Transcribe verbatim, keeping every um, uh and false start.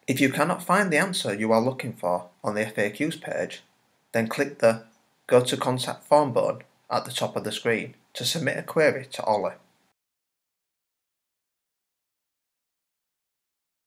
If you cannot find the answer you are looking for on the F A Qs page, then click the Go to Contact Form button at the top of the screen to submit a query to Ollie.